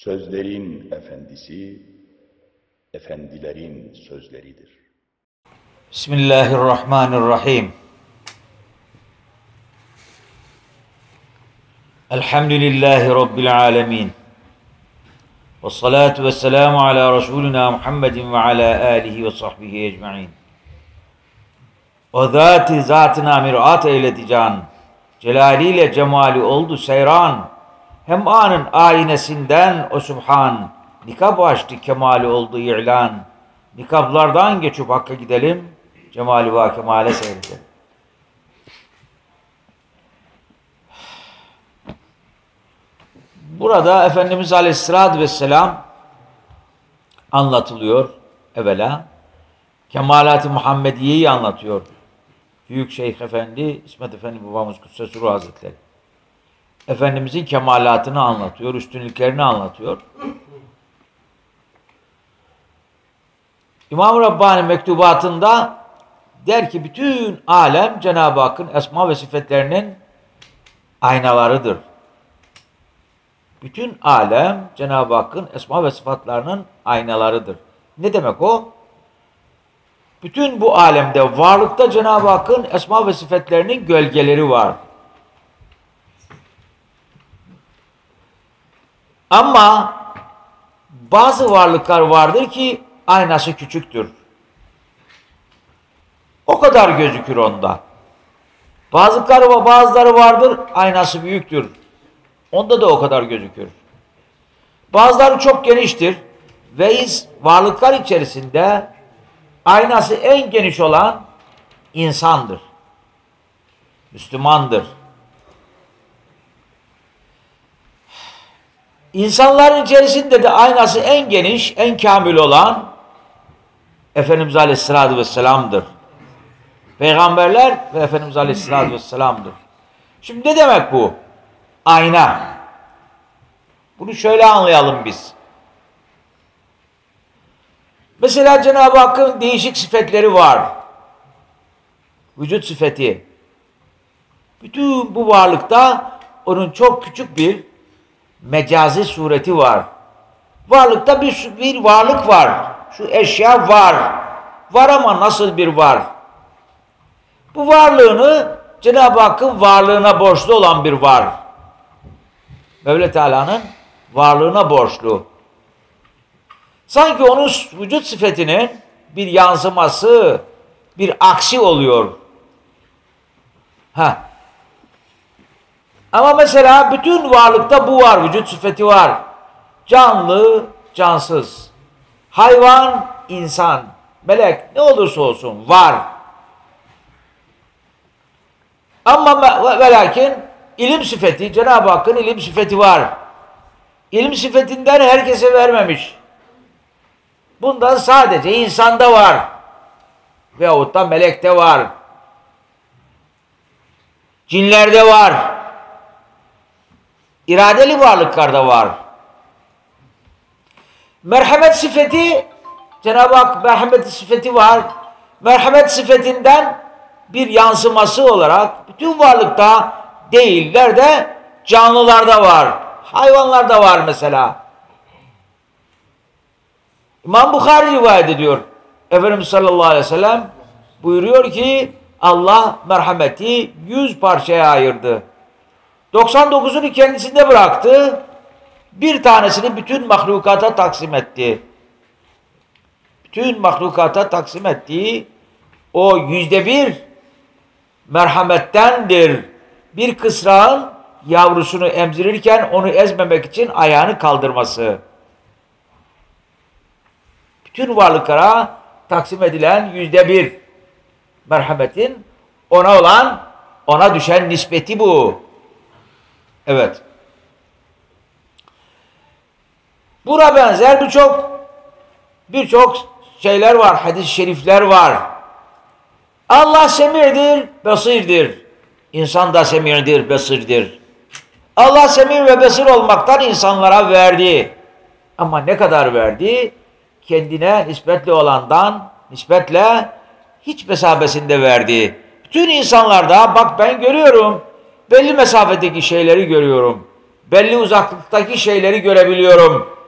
Sözlerin efendisi, efendilerin sözleridir. Bismillahirrahmanirrahim. Elhamdülillahi Rabbil alemin. Ve salatu ve selamu ala Resulina Muhammedin ve ala alihi ve sahbihi ecma'in. O zatına mirat eyledi can. Celaliyle cemali oldu seyran. Hem anın aynesinden o Sübhan. Nikab açtı kemali oldu i'lan. Nikablardan geçip Hakk'a gidelim. Cemali ve kemale seyredelim. Burada Efendimiz Aleyhisselatü Vesselam anlatılıyor evvela. Kemalat-ı Muhammediye'yi anlatıyor. Büyük Şeyh Efendi, İsmet Efendi babamız Kudsesi Ruh Hazretleri. Efendimizin kemalatını anlatıyor, üstünlüklerini anlatıyor. İmam-ı Rabbani mektubatında der ki bütün alem Cenab-ı Hakk'ın esma ve sıfatlerinin aynalarıdır. Bütün alem Cenab-ı Hakk'ın esma ve sıfatlarının aynalarıdır. Ne demek o? Bütün bu alemde varlıkta Cenab-ı Hakk'ın esma ve sıfatlerinin gölgeleri var. Ama bazı varlıklar vardır ki aynası küçüktür. O kadar gözükür onda. Bazıları vardır, aynası büyüktür. Onda da o kadar gözükür. Bazıları çok geniştir ve varlıklar içerisinde aynası en geniş olan insandır. Müslümandır. İnsanların içerisinde de aynası en geniş, en kamil olan Efendimiz Aleyhisselatü Vesselam'dır. Peygamberler ve Efendimiz Aleyhisselatü Vesselam'dır. Şimdi ne demek bu? Ayna. Bunu şöyle anlayalım biz. Mesela Cenab-ı Hakk'ın değişik sıfatları var. Vücut sıfatı. Bütün bu varlıkta onun çok küçük bir mecazi sureti var. Varlıkta bir varlık var. Şu eşya var. Var ama nasıl bir var? Bu varlığını Cenab-ı Hakk'ın varlığına borçlu olan bir var. Mevla Teala'nın varlığına borçlu. Sanki onun vücut sıfatının bir yansıması, bir aksi oluyor. Ama mesela bütün varlıkta bu var, vücut sıfatı var. Canlı, cansız. Hayvan, insan, melek ne olursa olsun var. Ama ve lakin ilim sıfatı, Cenab-ı Hakk'ın ilim sıfatı var. İlim sıfatından herkese vermemiş. Bundan sadece insanda var. Veyahut da melekte var. Cinlerde var. İradeli varlıklarda var. Merhamet sıfatı, Cenab-ı Hak merhamet sıfatı var. Merhamet sıfatından bir yansıması olarak bütün varlıkta değiller de canlılarda var. Hayvanlarda var mesela. İmam Bukhari rivayet ediyor. Efendimiz sallallahu aleyhi ve sellem buyuruyor ki Allah merhameti 100 parçaya ayırdı. 99'unu kendisinde bıraktı. Bir tanesini bütün mahlukata taksim etti. Bütün mahlukata taksim ettiği o %1 merhamettendir. Bir kısrağın yavrusunu emzirirken onu ezmemek için ayağını kaldırması. Bütün varlıklara taksim edilen %1 merhametin ona düşen nispeti bu. Evet. Buna benzer birçok şeyler var, hadis-i şerifler var. Allah semirdir, basirdir. İnsan da semirdir, basirdir. Allah semir ve basir olmaktan insanlara verdi. Ama ne kadar verdi? Kendine nispetle hiç mesafesinde verdi. Bütün insanlarda bak ben görüyorum, belli mesafedeki şeyleri görüyorum. Belli uzaklıktaki şeyleri görebiliyorum.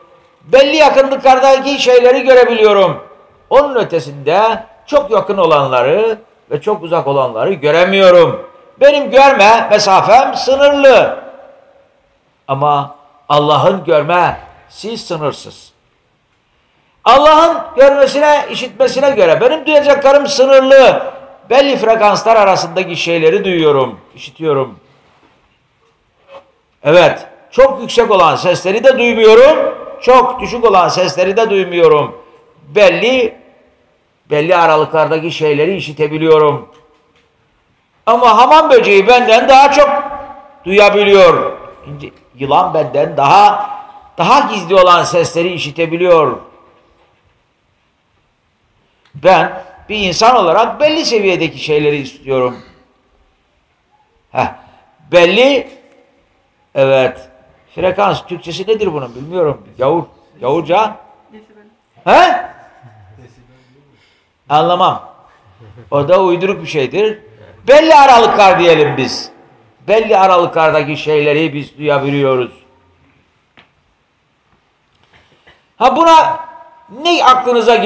belli yakınlıklardaki şeyleri görebiliyorum. Onun ötesinde çok yakın olanları ve çok uzak olanları göremiyorum. Benim görme mesafem sınırlı. Ama Allah'ın görmesi sınırsız. Allah'ın görmesine, işitmesine göre benim duyacaklarım sınırlı. Belli frekanslar arasındaki şeyleri duyuyorum, işitiyorum. Evet, çok yüksek olan sesleri de duymuyorum, çok düşük olan sesleri de duymuyorum. Belli aralıklardaki şeyleri işitebiliyorum. Ama hamam böceği benden daha çok duyabiliyor. Yılan benden daha gizli olan sesleri işitebiliyor. Ben bir insan olarak belli seviyedeki şeyleri istiyorum. Belli, evet. Frekans Türkçesi nedir bunun bilmiyorum. Yavurca. Anlamam. O da uyduruk bir şeydir. Belli aralıklar diyelim biz. Belli aralıklardaki şeyleri biz duyabiliyoruz. Buna ne aklınıza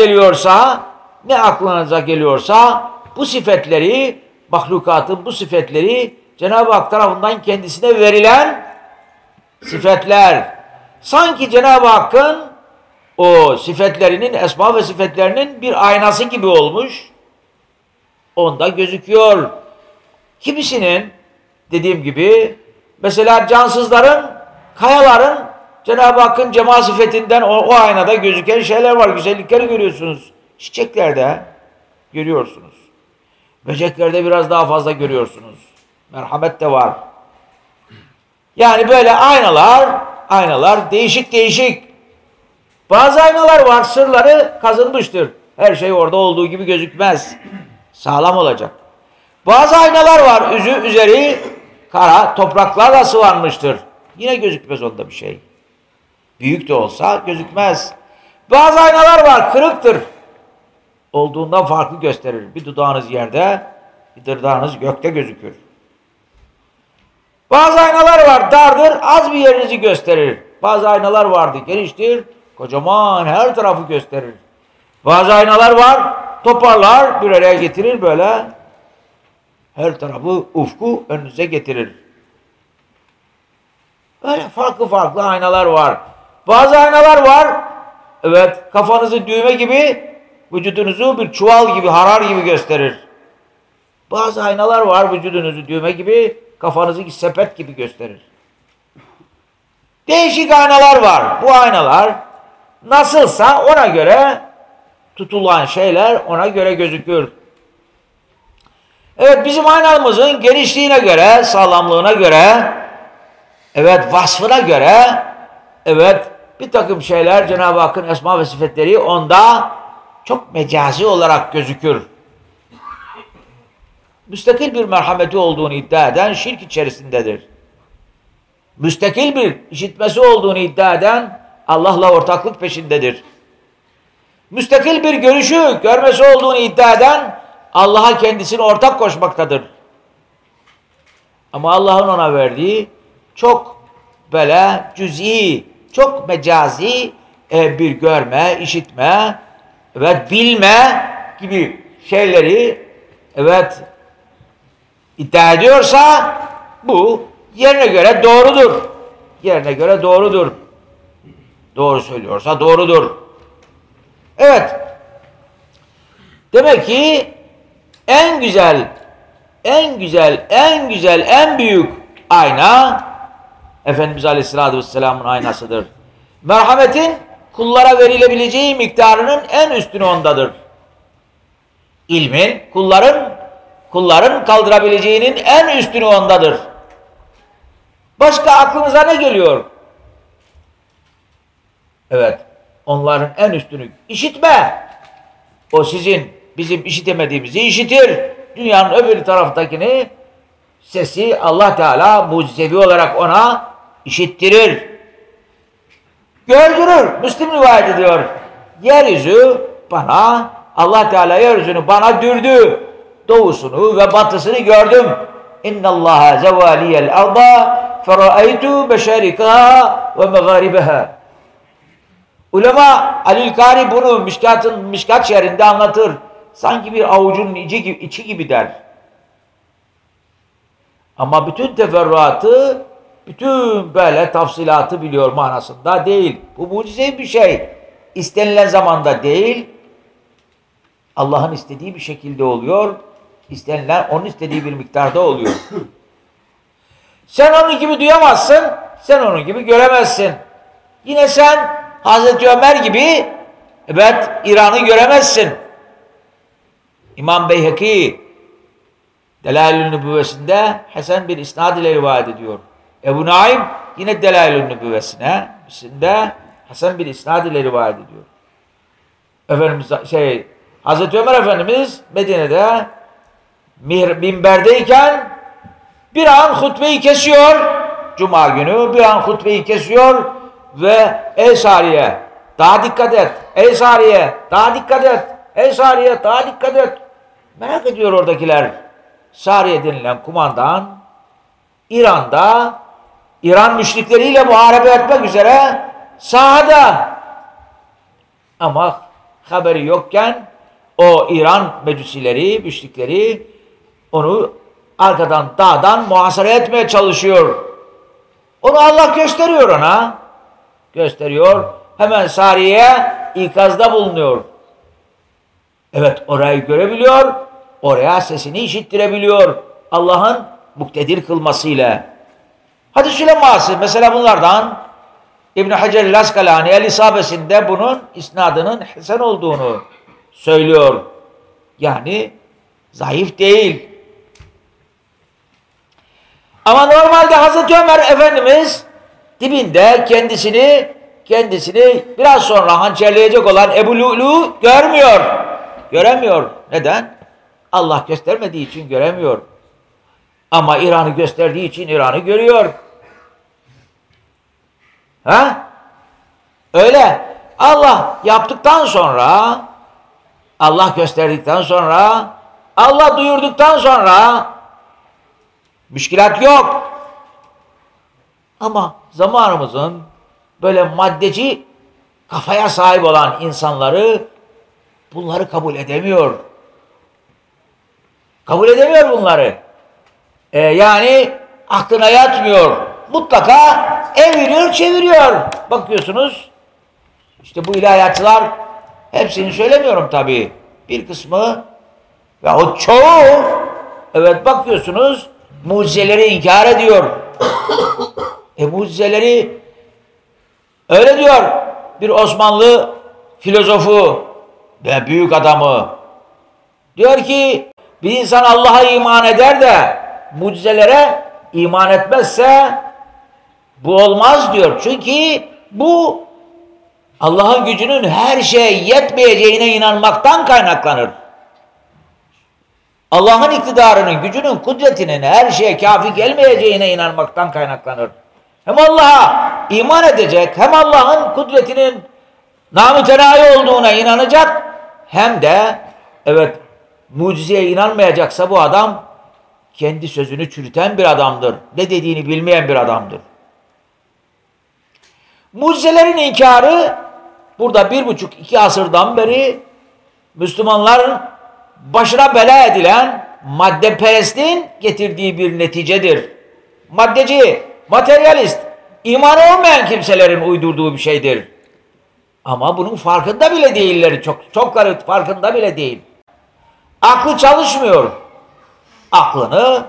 geliyorsa bu sıfatleri, mahlukatın bu sıfatleri Cenab-ı Hak tarafından kendisine verilen sıfatlar. Sanki Cenab-ı Hakk'ın o sıfatlerinin, esma ve sıfatlerinin bir aynası gibi olmuş. Onda gözüküyor. Kimisinin dediğim gibi mesela cansızların, kayaların Cenab-ı Hakk'ın cemal sıfatinden o aynada gözüken şeyler var. Güzellikleri görüyorsunuz. Çiçeklerde görüyorsunuz. Böceklerde biraz daha fazla görüyorsunuz. Merhamet de var. Yani böyle aynalar değişik. Bazı aynalar var, sırları kazınmıştır. Her şey orada olduğu gibi gözükmez. Sağlam olacak. Bazı aynalar var, üzeri kara topraklarla sıvanmıştır. Yine gözükmez onda bir şey. Büyük de olsa gözükmez. Bazı aynalar var, kırıktır. Olduğundan farklı gösterir. Bir dudağınız yerde, bir dırdağınız gökte gözükür. Bazı aynalar var, dardır, az bir yerinizi gösterir. Bazı aynalar vardı, geniştir, kocaman her tarafı gösterir. Bazı aynalar var, toparlar, bir araya getirir böyle. Her tarafı, ufku önünüze getirir. Böyle farklı aynalar var. Bazı aynalar var, evet, kafanızı düğme gibi, vücudunuzu bir çuval gibi, harar gibi gösterir. Bazı aynalar var, vücudunuzu düğme gibi, kafanızı sepet gibi gösterir. Değişik aynalar var. Bu aynalar nasılsa ona göre tutulan şeyler ona göre gözükür. Evet, bizim aynamızın genişliğine göre, sağlamlığına göre, evet, vasfına göre, evet, bir takım şeyler Cenab-ı Hakk'ın esma ve sıfatleri onda çok mecazi olarak gözükür. Müstakil bir merhameti olduğunu iddia eden şirk içerisindedir. Müstakil bir işitmesi olduğunu iddia eden Allah'la ortaklık peşindedir. Müstakil bir görmesi olduğunu iddia eden Allah'a kendisini ortak koşmaktadır. Ama Allah'ın ona verdiği çok böyle cüz'i, çok mecazi bir görme, işitme, evet, bilme gibi şeyleri, evet, iddia ediyorsa bu yerine göre doğrudur. Yerine göre doğrudur. Doğru söylüyorsa doğrudur. Evet. Demek ki en büyük ayna Efendimiz Aleyhisselatü Vesselam'ın aynasıdır. Merhametin kullara verilebileceği miktarının en üstünü ondadır. İlmin kulların kaldırabileceğinin en üstünü ondadır. Başka aklınıza ne geliyor? Evet, onların en üstünü işitme. O bizim işitemediğimizi işitir. Dünyanın öbür taraftakini sesi Allah Teala mucizevi olarak ona işittirir. Gördürür. Müslim rivayet ediyor. Allah Teala yeryüzünü bana dürdü. Doğusunu ve batısını gördüm. İnnallaha zevaliyel arda feraitu beşerikaha ve megharibaha. Ulema Alülkari bunu Mişkat şehrinde anlatır. Sanki bir avucun içi gibi der. Ama bütün teferruatı, bütün böyle tafsilatı biliyor manasında değil. Bu mucizevi bir şey. İstenilen zamanda değil, Allah'ın istediği bir şekilde oluyor. İstenilen onun istediği bir miktarda oluyor. Sen onun gibi duyamazsın, sen onun gibi göremezsin. Yine sen Hazreti Ömer gibi evet İran'ı göremezsin. İmam Beyhaki Delail-ül Nübüvvesinde Hasan bir isnad ile rivayet ediyor. Ebu Naim yine Delail-ül Nübüvvesinde Hasan bir isnad ile rivayet ediyor. Efendimiz Hazreti Ömer Efendimiz Medine'de minberdeyken bir an hutbeyi kesiyor. Cuma günü bir an hutbeyi kesiyor ve ey Sariye daha dikkat et. Ey Sariye daha dikkat et. Ey Sariye daha dikkat et. Merak ediyor oradakiler. Sariye denilen kumandan İran'da İran müşrikleriyle muharebe etmek üzere sahada. Ama haberi yokken o İran mecusileri, müşrikleri onu arkadan dağdan muhasara etmeye çalışıyor. Onu Allah gösteriyor ona. Gösteriyor. Hemen Sariye'ye ikazda bulunuyor. Evet orayı görebiliyor. Oraya sesini işittirebiliyor. Allah'ın muktedir kılmasıyla. Hadis-i uleması mesela bunlardan İbn-i Hacer-i Laskalani El-İsabesinde bunun isnadının hasen olduğunu söylüyor. Yani zayıf değil. Ama normalde Hazreti Ömer Efendimiz dibinde kendisini biraz sonra hançerleyecek olan Ebu Lu'lu görmüyor. Göremiyor. Neden? Allah göstermediği için göremiyor. Ama İran'ı gösterdiği için İran'ı görüyor. Ha? Öyle. Allah yaptıktan sonra, Allah gösterdikten sonra, Allah duyurduktan sonra müşkilat yok. Ama zamanımızın böyle maddeci kafaya sahip olan insanları bunları kabul edemiyor. Kabul edemiyor bunları. Yani aklına yatmıyor. Mutlaka eviriyor, çeviriyor. Bakıyorsunuz, işte bu ilahiyatçılar, hepsini söylemiyorum tabii. Bir kısmı ve o çoğu, evet bakıyorsunuz, mucizeleri inkar ediyor. Mucizeleri öyle diyor bir Osmanlı filozofu ve büyük adamı. Diyor ki bir insan Allah'a iman eder de mucizelere iman etmezse bu olmaz diyor. Çünkü bu Allah'ın gücünün her şeye yetmeyeceğine inanmaktan kaynaklanır. Allah'ın iktidarının, gücünün, kudretinin her şeye kafi gelmeyeceğine inanmaktan kaynaklanır. Hem Allah'a iman edecek, hem Allah'ın kudretinin namütenayi olduğuna inanacak, hem de evet mucizeye inanmayacaksa bu adam kendi sözünü çürüten bir adamdır. Ne dediğini bilmeyen bir adamdır. Mucizelerin inkarı burada 1,5-2 asırdan beri Müslümanların başına bela edilen maddeperestliğin getirdiği bir neticedir. Maddeci, materyalist, imanı olmayan kimselerin uydurduğu bir şeydir. Ama bunun farkında bile değiller. Çokları farkında bile değil. Aklı çalışmıyor. Aklını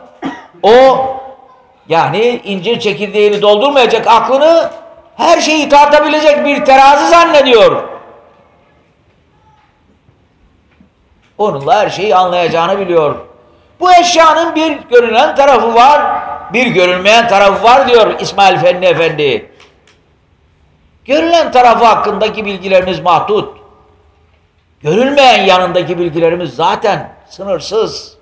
yani incir çekirdeğini doldurmayacak aklını her şeyi tartabilecek bir terazi zannediyor. Onunla her şeyi anlayacağını biliyor. Bu eşyanın bir görünen tarafı var, bir görünmeyen tarafı var diyor İsmail Fenni Efendi. Görülen tarafı hakkındaki bilgilerimiz mahdut. Görülmeyen yanındaki bilgilerimiz zaten sınırsız.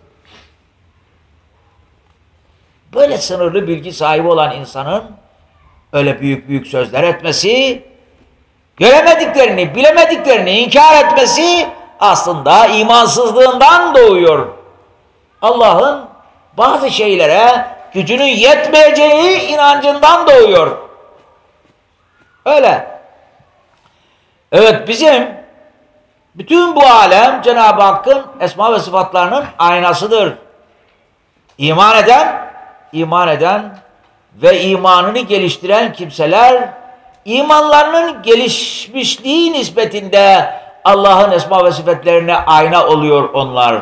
Böyle sınırlı bilgi sahibi olan insanın öyle büyük büyük sözler etmesi, göremediklerini, bilemediklerini inkar etmesi aslında imansızlığından doğuyor. Allah'ın bazı şeylere gücünün yetmeyeceği inancından doğuyor. Öyle. Evet, bizim bütün bu alem Cenab-ı Hakk'ın esma ve sıfatlarının aynasıdır. İman eden ve imanını geliştiren kimseler imanlarının gelişmişliği nispetinde Allah'ın esma ve sıfatlarına ayna oluyor onlar.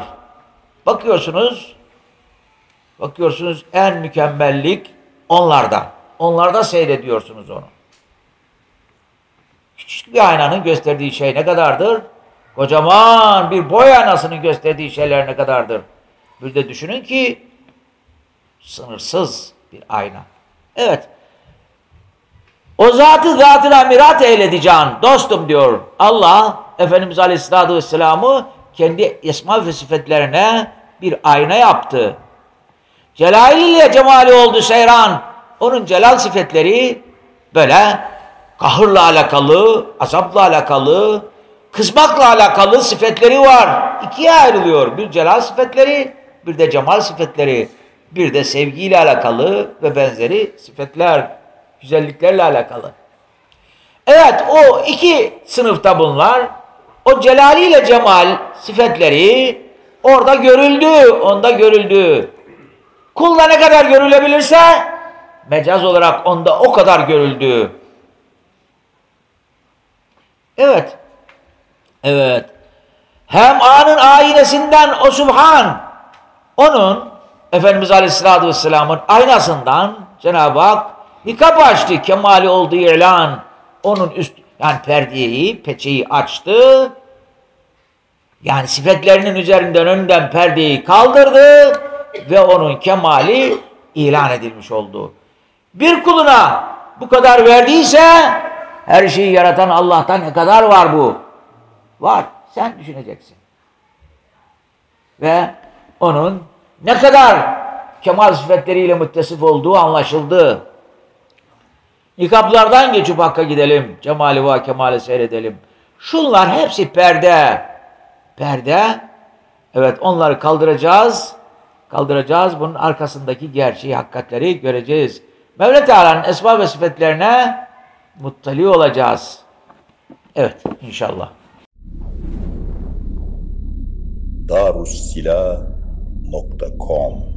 Bakıyorsunuz en mükemmellik onlarda. Onlarda seyrediyorsunuz onu. Küçük bir aynanın gösterdiği şey ne kadardır? Kocaman bir boy aynasının gösterdiği şeyler ne kadardır? Bir de düşünün ki sınırsız bir ayna. Evet. O zatı mirat eyledi can. Dostum diyor Allah, Efendimiz Aleyhisselatü Vesselam'ı kendi esma ve sıfatlerine bir ayna yaptı. Celaliyle cemali oldu seyran. Onun celal sıfatleri böyle kahırla alakalı, azapla alakalı, kızmakla alakalı sıfatleri var. İkiye ayrılıyor. Bir celal sıfatleri, bir de cemal sıfatleri, bir de sevgiyle alakalı ve benzeri sıfatlar, güzelliklerle alakalı. Evet, o iki sınıfta bunlar. O celaliyle cemal sıfatleri orada görüldü, onda görüldü. Kulda ne kadar görülebilirse mecaz olarak onda o kadar görüldü. Evet. Evet. Hem anın aynesinden o Subhan, onun Efendimiz Aleyhisselatü Vesselam'ın aynasından Cenab-ı Hak nikab açtı. Kemali olduğu ilan. Onun yani perdeyi, peçeyi açtı. Yani sıfatlerinin üzerinden önden perdeyi kaldırdı ve onun kemali ilan edilmiş oldu. Bir kuluna bu kadar verdiyse her şeyi yaratan Allah'tan ne kadar var bu? Var. Sen düşüneceksin. Ve onun ne kadar kemal sıfatleriyle müttesif olduğu anlaşıldı. Nikaplardan geçip Hakk'a gidelim. Cemali ve kemali seyredelim. Şunlar hepsi perde. Perde. Evet, onları kaldıracağız. Bunun arkasındaki gerçeği, hakikatleri göreceğiz. Mevla Teala'nın esma ve sıfatlerine muttali olacağız. Evet, inşallah. darussilah.com